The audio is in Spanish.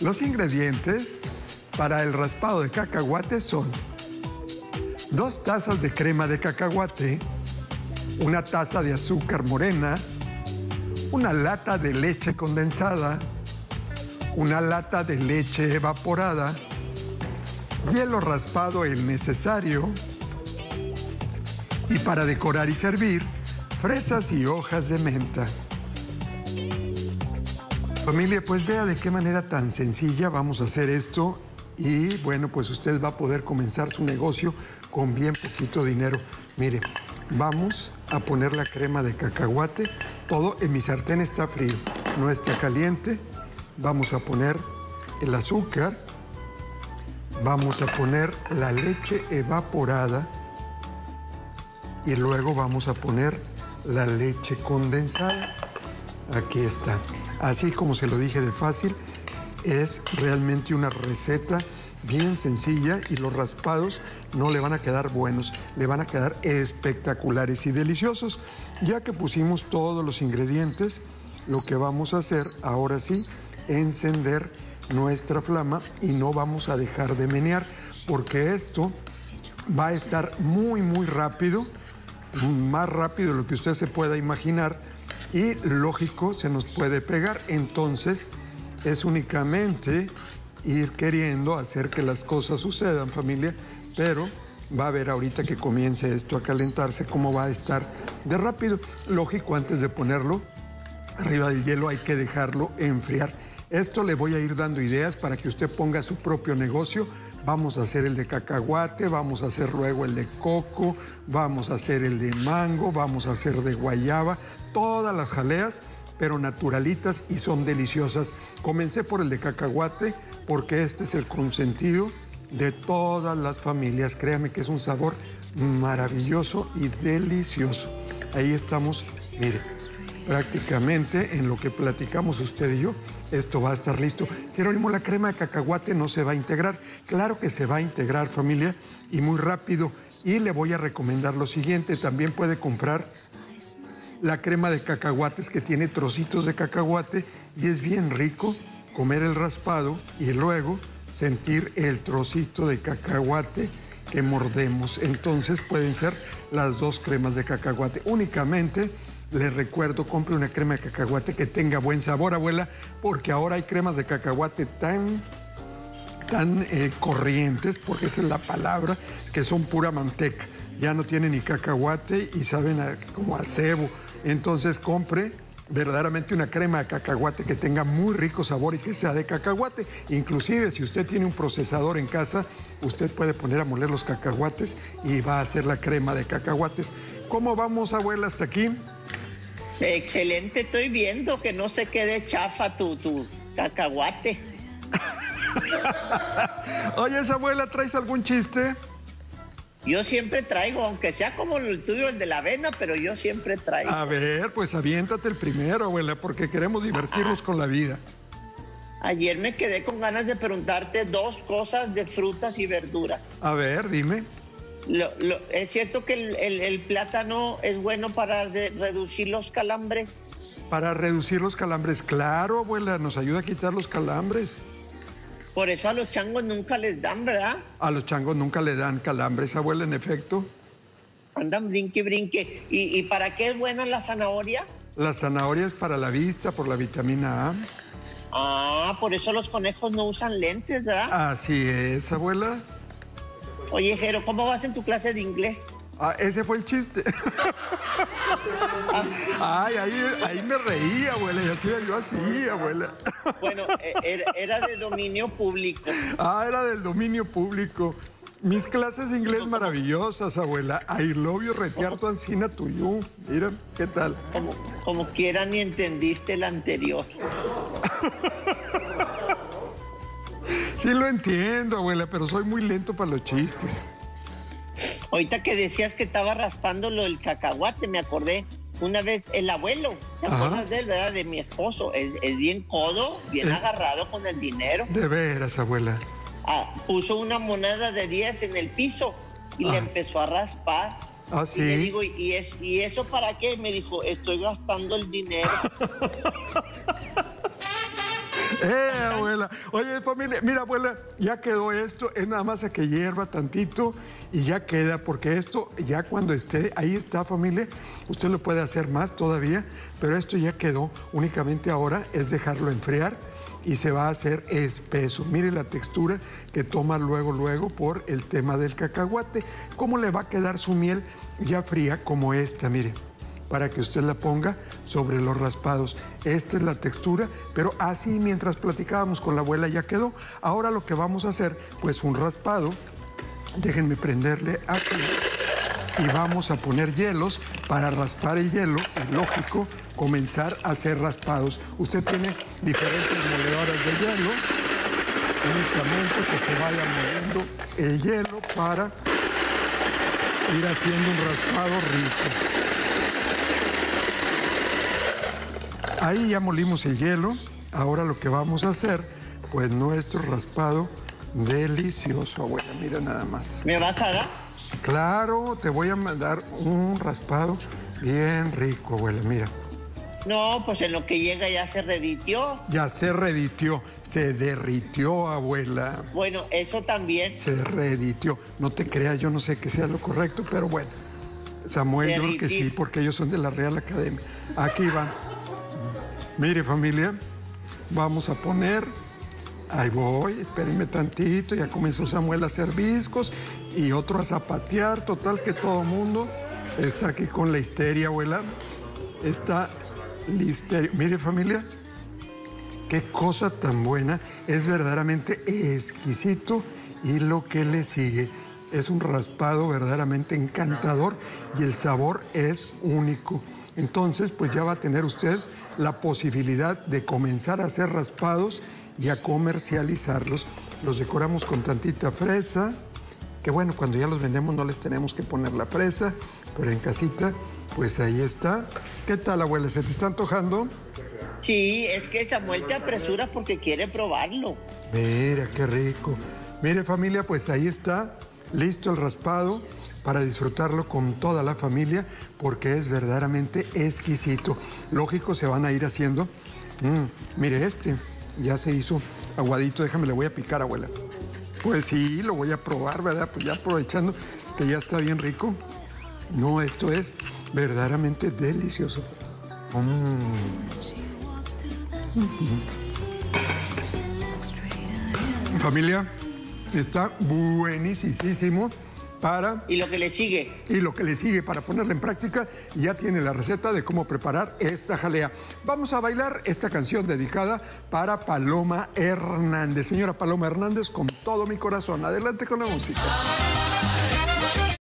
Los ingredientes para el raspado de cacahuate son 2 tazas de crema de cacahuate, 1 taza de azúcar morena, 1 lata de leche condensada, 1 lata de leche evaporada, hielo raspado el necesario y para decorar y servir, fresas y hojas de menta. Familia, pues vea de qué manera tan sencilla vamos a hacer esto y bueno, pues usted va a poder comenzar su negocio con bien poquito dinero. Mire, vamos a poner la crema de cacahuate, todo en mi sartén está frío, no está caliente. Vamos a poner el azúcar, vamos a poner la leche evaporada y luego vamos a poner la leche condensada. Aquí está. Así como se lo dije de fácil, es realmente una receta bien sencilla y los raspados no le van a quedar buenos, le van a quedar espectaculares y deliciosos. Ya que pusimos todos los ingredientes, lo que vamos a hacer ahora sí, encender nuestra flama y no vamos a dejar de menear porque esto va a estar muy rápido, más rápido de lo que usted se pueda imaginar y lógico se nos puede pegar. Entonces es únicamente ir queriendo hacer que las cosas sucedan, familia, pero va a ver ahorita que comience esto a calentarse cómo va a estar de rápido. Lógico, antes de ponerlo arriba del hielo hay que dejarlo enfriar. Esto le voy a ir dando ideas para que usted ponga su propio negocio. Vamos a hacer el de cacahuate, vamos a hacer luego el de coco, vamos a hacer el de mango, vamos a hacer de guayaba, todas las jaleas, pero naturalitas y son deliciosas. Comencé por el de cacahuate porque este es el consentido de todas las familias. Créame que es un sabor maravilloso y delicioso. Ahí estamos, mire, prácticamente en lo que platicamos usted y yo, esto va a estar listo. Jerónimo, la crema de cacahuate no se va a integrar. Claro que se va a integrar, familia, y muy rápido. Y le voy a recomendar lo siguiente, también puede comprar la crema de cacahuates que tiene trocitos de cacahuate y es bien rico comer el raspado y luego sentir el trocito de cacahuate que mordemos. Entonces pueden ser las 2 cremas de cacahuate. Únicamente les recuerdo, compre una crema de cacahuate que tenga buen sabor, abuela, porque ahora hay cremas de cacahuate tan corrientes, porque esa es la palabra, que son pura manteca. Ya no tienen ni cacahuate y saben como a cebo. Entonces compre verdaderamente una crema de cacahuate que tenga muy rico sabor y que sea de cacahuate. Inclusive si usted tiene un procesador en casa, usted puede poner a moler los cacahuates y va a hacer la crema de cacahuates. ¿Cómo vamos, abuela, hasta aquí? Excelente, estoy viendo que no se quede chafa tu cacahuate. Oye, abuela, ¿traes algún chiste? Yo siempre traigo, aunque sea como el tuyo, el de la avena, pero yo siempre traigo. A ver, pues aviéntate el primero, abuela, porque queremos divertirnos con la vida. Ayer me quedé con ganas de preguntarte 2 cosas de frutas y verduras. A ver, dime. ¿Es cierto que el plátano es bueno para reducir los calambres? Para reducir los calambres, claro, abuela, nos ayuda a quitar los calambres. Por eso a los changos nunca les dan, ¿verdad? A los changos nunca le dan calambres, abuela, en efecto. Andan brinque. ¿Y para qué es buena la zanahoria? La zanahoria es para la vista, por la vitamina A. Ah, por eso los conejos no usan lentes, ¿verdad? Así es, abuela. Oye, Jero, ¿cómo vas en tu clase de inglés? Ah, ese fue el chiste. Ay, ahí me reí, abuela, y así yo así, abuela. Bueno, era de dominio público. Ah, era del dominio público. Mis clases de inglés maravillosas, abuela. I love you, retiarto ancina tuyo. Mira, ¿qué tal? Como quiera, ni entendiste el anterior. Sí lo entiendo, abuela, pero soy muy lento para los chistes. Ahorita que decías que estaba raspando lo del cacahuate, me acordé una vez, el abuelo, ¿te acuerdas de él, verdad? De mi esposo, es bien codo, bien agarrado con el dinero. De veras, abuela. Puso una moneda de 10 en el piso y le empezó a raspar. Ah, sí. Y le digo, ¿y eso para qué? Me dijo, estoy gastando el dinero. Abuela. Oye, familia, mira, abuela, ya quedó esto. Es nada más a que hierva tantito y ya queda, porque esto ya cuando esté, ahí está, familia. Usted lo puede hacer más todavía, pero esto ya quedó. Únicamente ahora es dejarlo enfriar y se va a hacer espeso. Mire la textura que toma luego por el tema del cacahuate. ¿Cómo le va a quedar su miel ya fría como esta? Mire, para que usted la ponga sobre los raspados. Esta es la textura, pero así mientras platicábamos con la abuela ya quedó. Ahora lo que vamos a hacer, pues un raspado. Déjenme prenderle aquí. Y vamos a poner hielos para raspar el hielo. Es lógico comenzar a hacer raspados. Usted tiene diferentes moledoras de hielo. Únicamente que se vaya moviendo el hielo para ir haciendo un raspado rico. Ahí ya molimos el hielo. Ahora lo que vamos a hacer, pues nuestro raspado delicioso, abuela. Mira nada más. ¿Me vas a dar? Claro, te voy a mandar un raspado bien rico, abuela, mira. No, pues en lo que llega ya se reditió. Ya se reditió, se derritió, abuela. Bueno, eso también. Se reditió. No te creas, yo no sé que sea lo correcto, pero bueno. Samuel, yo creo que sí, porque ellos son de la Real Academia. Aquí van. Mire, familia, vamos a poner... Ahí voy, espérenme tantito, ya comenzó Samuel a hacer viscos y otro a zapatear. Total que todo el mundo está aquí con la histeria, abuela. Está la histeria. Mire, familia, qué cosa tan buena. Es verdaderamente exquisito y lo que le sigue es un raspado verdaderamente encantador y el sabor es único. Entonces, pues ya va a tener usted la posibilidad de comenzar a hacer raspados y a comercializarlos. Los decoramos con tantita fresa, que bueno, cuando ya los vendemos no les tenemos que poner la fresa, pero en casita, pues ahí está. ¿Qué tal, abuela? ¿Se te está antojando? Sí, es que Samuel te apresura porque quiere probarlo. Mira, qué rico. Mire, familia, pues ahí está, listo el raspado para disfrutarlo con toda la familia, porque es verdaderamente exquisito. Lógico, se van a ir haciendo. Mire este. Ya se hizo aguadito, déjame, le voy a picar, abuela. Pues sí, lo voy a probar, ¿verdad? Pues ya aprovechando que ya está bien rico. No, esto es verdaderamente delicioso. Familia, está buenísimo. Y lo que le sigue. Y lo que le sigue para ponerla en práctica, ya tiene la receta de cómo preparar esta jalea. Vamos a bailar esta canción dedicada para Paloma Hernández. Señora Paloma Hernández, con todo mi corazón. Adelante con la música.